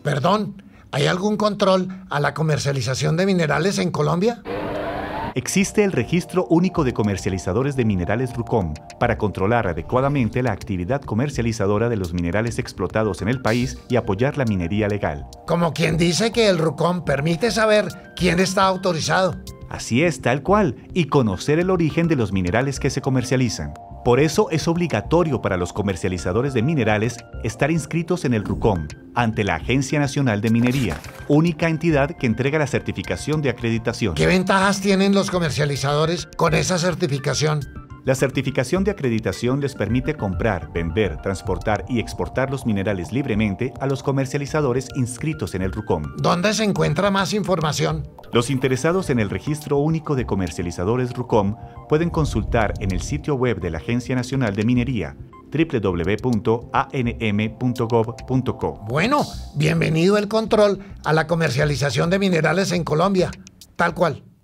Perdón, ¿hay algún control a la comercialización de minerales en Colombia? Existe el Registro Único de Comercializadores de Minerales RUCOM para controlar adecuadamente la actividad comercializadora de los minerales explotados en el país y apoyar la minería legal. Como quien dice que el RUCOM permite saber quién está autorizado. Así es, tal cual, y conocer el origen de los minerales que se comercializan. Por eso es obligatorio para los comercializadores de minerales estar inscritos en el RUCOM ante la Agencia Nacional de Minería, única entidad que entrega la certificación de acreditación. ¿Qué ventajas tienen los comercializadores con esa certificación? La certificación de acreditación les permite comprar, vender, transportar y exportar los minerales libremente a los comercializadores inscritos en el RUCOM. ¿Dónde se encuentra más información? Los interesados en el Registro Único de Comercializadores RUCOM pueden consultar en el sitio web de la Agencia Nacional de Minería, www.anm.gov.co. Bueno, bienvenido el control a la comercialización de minerales en Colombia. Tal cual.